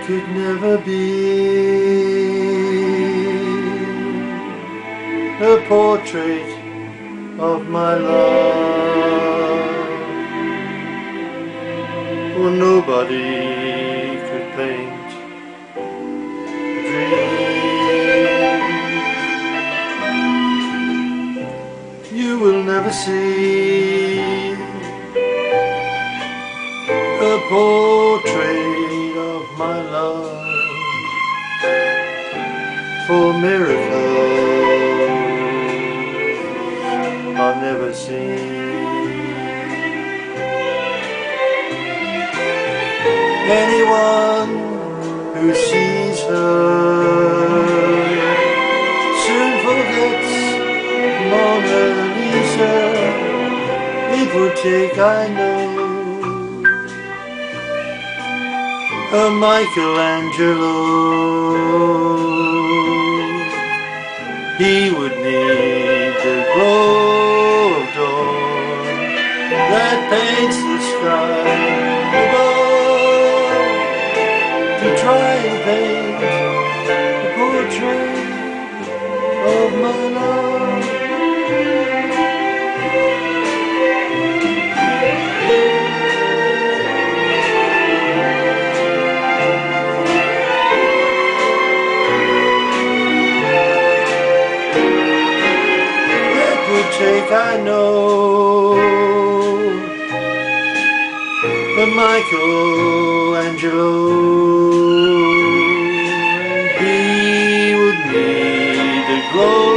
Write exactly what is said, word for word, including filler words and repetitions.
could never be a portrait of my love, for nobody could paint a dream. You will never see a portrait of my love, for miracles are never seen. Anyone who sees her soon forgets Mona Lisa. It would take, I know, a Michelangelo. He would need the glow of dawn that paints the sky above to try and paint the portrait of my love. Take, I know, the Michelangelo, and he would need a glow